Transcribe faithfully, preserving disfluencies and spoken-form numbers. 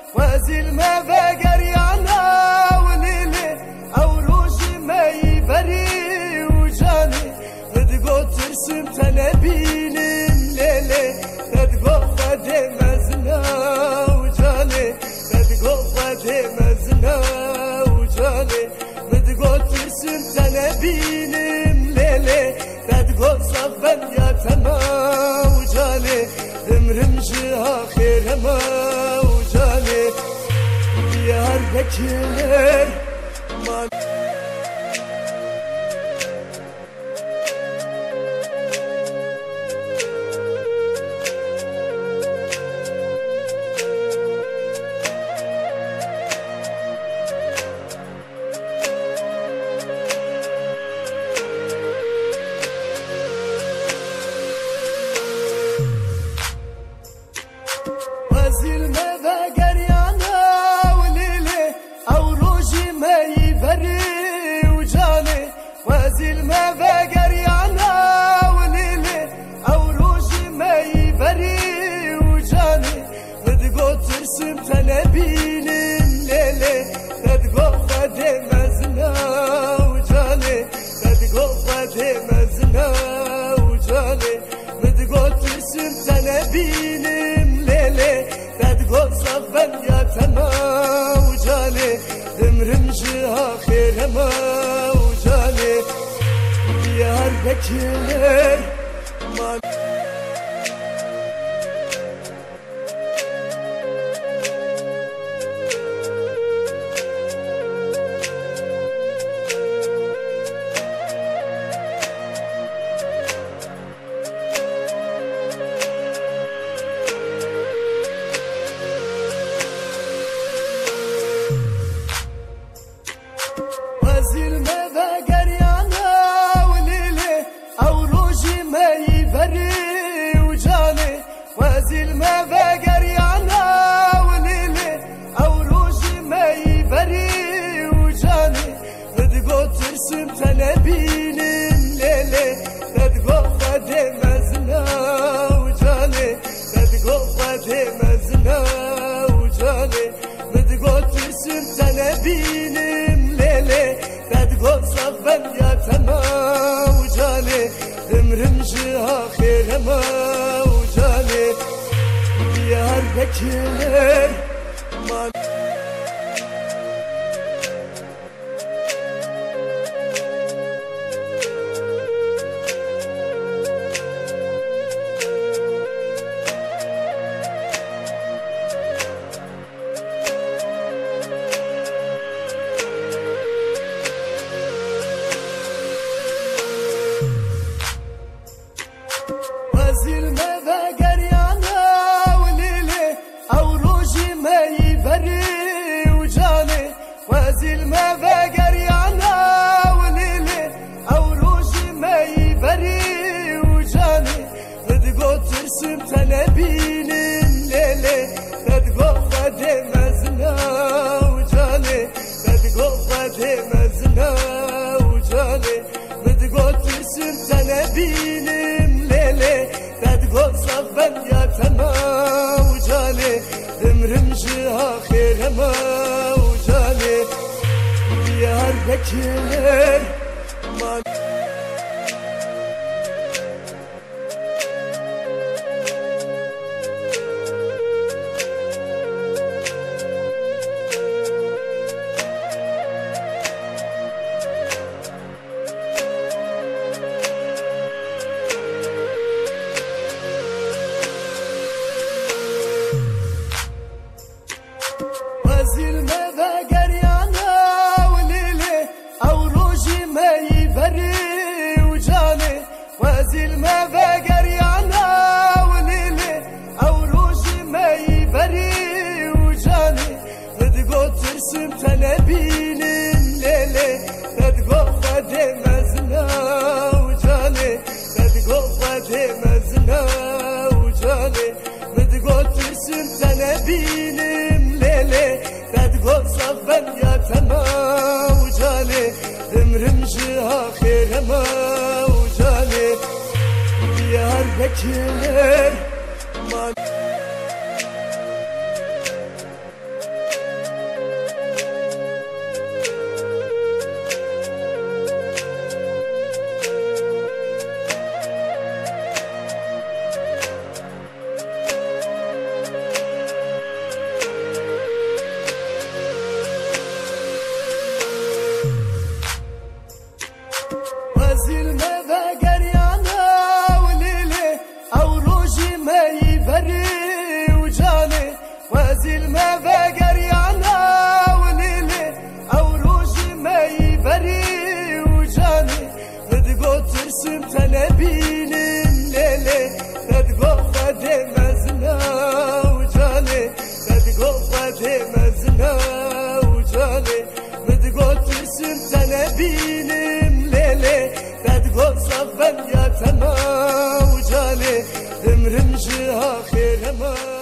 وازل ما بقريانا وليلي او روجي ما يبري وجاني تدقو ترسم تنبين الليلي تدقو فدي مزنا وجاني تدقو فدي مزنا وجاني تدقو ترسم تنبين الليلي تدقو صفا يا تما وجاني دمرمجها خير ما وجاني ديار بكر ما وازل ما بقريانا وليلي او روجي ما يبري وجاني وازل ما بقريانا وليلي او روجي ما يبري وجاني تدقو ترسم تنبين الليلي تدقو فدي مزنا وجاني تدقو فدي مزنا وجاني تدقو ترسم تنبين تدقو صفا يا تما وجاني دمرمجها خير ما وجاني ديار بكر ما وازل ما بقريانا وليلي او روجي ما يبري وجاني وازل ما بقريانا وليلي او روجي ما يبري وجاني تدقو ترسم تنبين الليلي تدقو فدي مزنا وجاني تدقو فدي مزنا وجاني تدقو ترسم تنبين تدقو صفا يا تما وجاني دمرمجها خير ما وجاني ديار بكر ما وازل ما بقريانا وليلي او روجي ما يبري وجاني وازل ما بقريانا وليلي او روجي ما يبري وجاني تدقو ترسم تنبين الليلي تدقو فدي مزنا وجاني تدقو فدي مزنا وجاني تدقو ترسم تنبين تدقو صفا يا تما وجاني دمرمجها خير ما وجاني ديار بكر ما وازل ما بقريانا وليلي او روجي ما يبري وجاني وازل ما بقريانا وليلي او روجي ما يبري وجاني تدقو فدي مزنا وجاني تدقو فدي مزنا وجاني تدقو ترسم تنبين الليلي تدقو صفا يا تما وجاني دمرمجها خير ما وجاني ديار بكر وازل ما بقريانا وليلي او روجي ما يبري وجاني وازل ما بقريانا وليلي او روجي ما يبري وجاني تدقو ترسم تنبين الليلي تدقو فدي مزنا وجاني تدقو فدي مزنا وجاني تدقو ترسم تنبين الليلي تدقو صفا يا تما وجاني دمرمجها خير ما وجاني ديار بكر ما زلمة بقريانا وليلي أو روجي ما يبري وجاني تدقو ترسم تنبيني الليلي تدقو فدي مزنا وجاني تدقو فدي مزنا وجاني تدقو ترسم تنبيني الليلي تدقو صفن يا تما وجاني دمرمجها خير ما